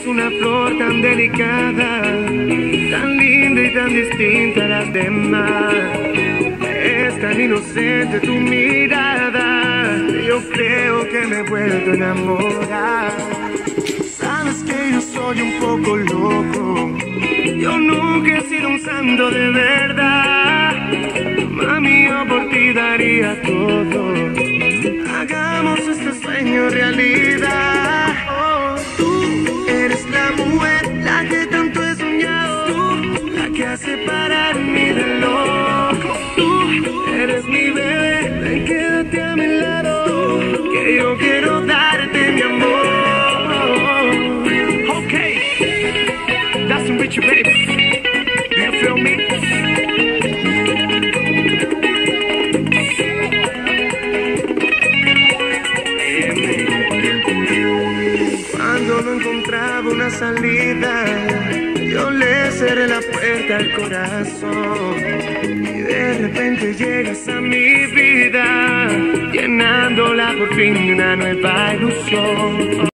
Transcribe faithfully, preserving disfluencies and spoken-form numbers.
Eres una flor tan delicada, tan linda y tan distinta a las demás. Es tan inocente tu mirada, yo creo que me he vuelto a enamorar. Sabes que yo soy un poco loco, yo nunca he sido un santo de verdad. Mami, yo por ti daría todo, hagamos este sueño realidad. Oh, tú eres la mujer, la que tanto he soñado, tú, la que hace parar mi reloj. Tú eres mi bebé, ven, quédate a mi lado, tú, que yo quiero darte mi amor. Okay, that's some Richie, baby. Do you feel me? Cuando no encontraba una salida, yo le cerré la puerta al corazón, y de repente llegas a mi vida, llenándola por fin de una nueva ilusión.